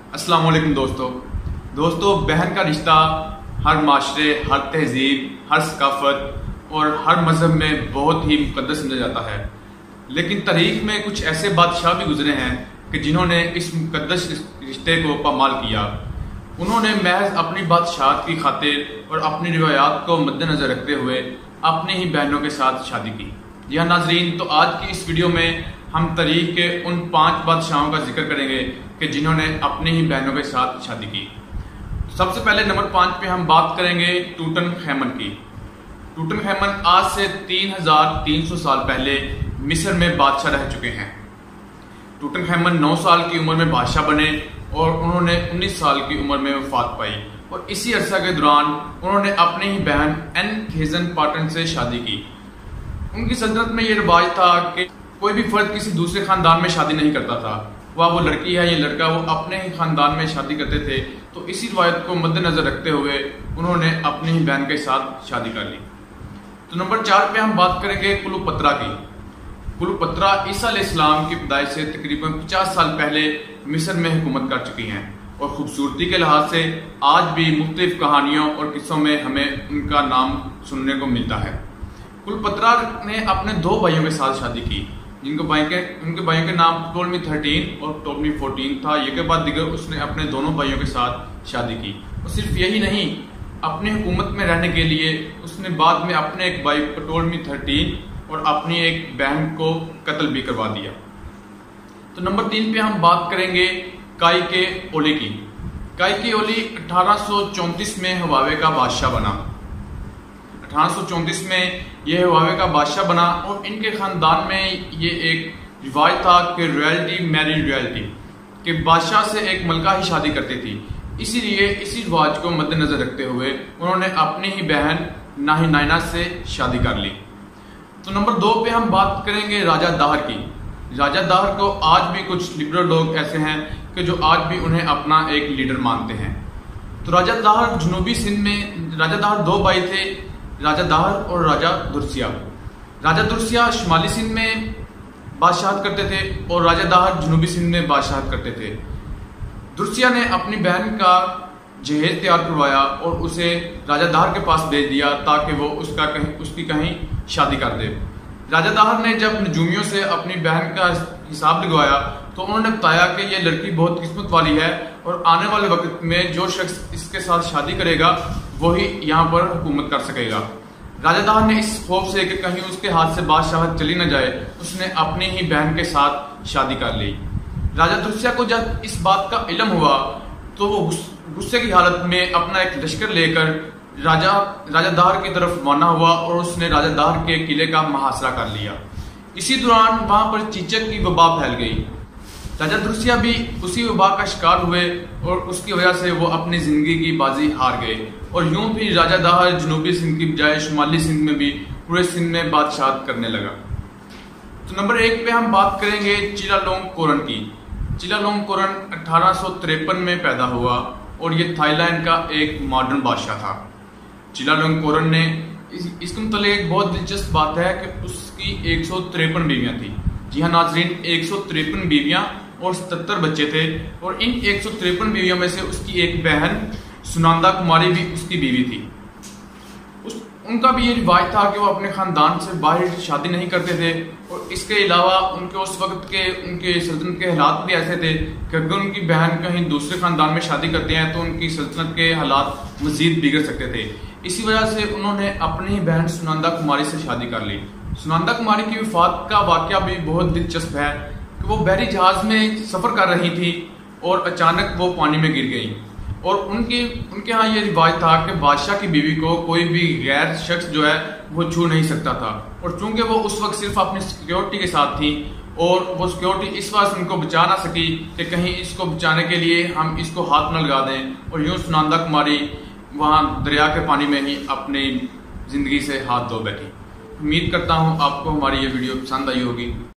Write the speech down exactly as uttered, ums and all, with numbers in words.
अस्सलाम वालेकुम दोस्तों दोस्तों बहन का रिश्ता हर माशरे, हर तहजीब, हर सकाफत और हर मजहब में बहुत ही मुकद्दस समझा जाता है। लेकिन तारीख में कुछ ऐसे बादशाह भी गुजरे हैं कि जिन्होंने इस मुकद्दस रिश्ते को पामाल किया। उन्होंने महज अपनी बादशाहत की खातिर और अपनी रिवायात को मद्देनजर रखते हुए अपनी ही बहनों के साथ शादी की। जी हाँ नाजरीन, तो आज की इस वीडियो में हम तारीख के उन पांच बादशाहों का जिक्र करेंगे कि जिन्होंने अपनी ही बहनों के साथ शादी की। सबसे पहले नंबर पांच पे हम बात करेंगे टूटनखैमन की। टूटनखैमन आज से तीन हजार तीन सौ साल पहले मिस्र में बादशाह रह चुके हैं। टूटनखैमन नौ साल की उम्र में बादशाह बने और उन्होंने उन्नीस साल की उम्र में वफात पाई और इसी अरसा के दौरान उन्होंने अपनी ही बहन एनखेजन पाटन से शादी की। उनकी सल्तनत में यह रिवाज था कि कोई भी फर्द किसी दूसरे खानदान में शादी नहीं करता था, वह वो लड़की है या लड़का वो अपने ही खानदान में शादी करते थे। तो इसी रिवायत को मद्देनजर रखते हुए उन्होंने अपनी ही बहन के साथ शादी कर ली। तो नंबर चार पे हम बात करेंगे क्लियोपेत्रा की। क्लियोपेत्रा ईसा अलैहिस्सलाम की पैदाइश से तकरीबन पचास साल पहले मिस्र में हुकूमत कर चुकी हैं और खूबसूरती के लिहाज से आज भी मुख्तलिफ कहानियों और किस्सों में हमें उनका नाम सुनने को मिलता है। क्लियोपेत्रा ने अपने दो भाइयों के साथ शादी की, जिनको भाई के उनके भाइयों के नाम टोलमी थर्टीन और टोलमी फोर्टीन था। ये के बाद दिगर उसने अपने दोनों भाइयों के साथ शादी की। और सिर्फ यही नहीं, अपनी हुकूमत में रहने के लिए उसने बाद में अपने एक भाई टोलमी थर्टीन और अपनी एक बहन को कत्ल भी करवा दिया। तो नंबर तीन पे हम बात करेंगे काई के ओली की। काई के ओली अठारह सौ चौंतीस में हवावे का बादशाह बना। अठारह सौ चौंतीस में यह हवावे का बादशाह बना और इनके खानदान में ये एक रिवाज था कि रॉयल्टी मैरी रॉयल्टी, कि बादशाह से एक मलका ही शादी करती थी। इसीलिए इसी रिवाज को मद्देनजर रखते हुए उन्होंने अपनी ही बहन नाही नाइना से शादी कर ली। तो नंबर दो पे हम बात करेंगे राजा दाहर की। राजा दाहर को आज भी कुछ लिबरल लोग ऐसे हैं कि जो आज भी उन्हें अपना एक लीडर मानते हैं। तो राजा दाहर जनूबी सिंध में, राजा दाहर दो भाई थे, राजा दाहर और राजा दुर्सिया। राजा दुर्सिया शुमाली सिंध में बादशाहत करते थे और राजा दाहर जनूबी सिंध में बादशाहत करते थे। दुर्सिया ने अपनी बहन का जहेज तैयार करवाया और उसे राजा दाहर के पास भेज दिया ताकि वो उसका कहीं उसकी कहीं शादी कर दे। राजा दाहर ने जब नजूमियों से अपनी बहन का हिसाब लगवाया तो उन्होंने बताया कि ये लड़की बहुत किस्मत वाली है और आने वाले वक्त में जो शख्स इसके साथ शादी करेगा वही यहाँ पर हुकूमत कर सकेगा। राजा दाहर ने इस खौफ से कि कहीं उसके हाथ से बादशाहत चली न जाए, उसने अपनी ही बहन के साथ शादी कर ली। राजा दुर्सिया को जब इस बात का इल्म हुआ तो वो गुस्से की हालत में अपना एक लश्कर लेकर राजा राजा दाहर की तरफ रवाना हुआ और उसने राजा दाहर के किले का मुहासरा कर लिया। इसी दौरान वहां पर चीचक की वबा फैल गई। राजा दुर्सिया भी उसी वबा का शिकार हुए और उसकी वजह से वो अपनी जिंदगी की बाजी हार गए और यूं भी राजा दाहर जनूबी सिंध की बजाय शुमाली सिंध में भी पूरे सिंध में बादशाहत करने लगा। तो नंबर एक पे हम बात करेंगे चिरालोंगकोरन की। चिरालोंगकोरन अठारह सौ तिरपन में पैदा हुआ और ये थाईलैंड का एक मॉडर्न बादशाह था। चिरालोंगकोरन ने इस, इसके मतलब एक बहुत दिलचस्प बात है कि उसकी एक सौ तिरपन बीवियां थी। जी हाँ नाजरीन, एक सौ तिरपन बीवियां और सतहत्तर बच्चे थे और इन एक सौ तिरपन बीवियों में से उसकी एक बहन सुनंदा कुमारी भी उसकी बीवी थी। उस उनका भी ये रिवाज था कि वो अपने खानदान से बाहर शादी नहीं करते थे और इसके अलावा उनके उस वक्त के उनके सल्तनत के हालात भी ऐसे थे कि अगर उनकी बहन कहीं दूसरे खानदान में शादी करते हैं तो उनकी सल्तनत के हालात मजीद बिगड़ सकते थे। इसी वजह से उन्होंने अपनी ही बहन सुनंदा कुमारी से शादी कर ली। सुनंदा कुमारी की वफात का वाकया भी बहुत दिलचस्प है कि वो बहरी जहाज में सफर कर रही थी और अचानक वो पानी में गिर गई और उनके उनके यहाँ ये रिवाज था कि बादशाह की बीवी को कोई भी गैर शख्स जो है वो छू नहीं सकता था। और चूंकि वो उस वक्त सिर्फ अपनी सिक्योरिटी के साथ थी और वो सिक्योरिटी इस बात से उनको बचा ना सकी कि कहीं इसको बचाने के लिए हम इसको हाथ न लगा दें, और यूं सुनंदा कुमारी वहां दरिया के पानी में ही अपनी जिंदगी से हाथ धो बैठी। उम्मीद करता हूं आपको हमारी ये वीडियो पसंद आई होगी।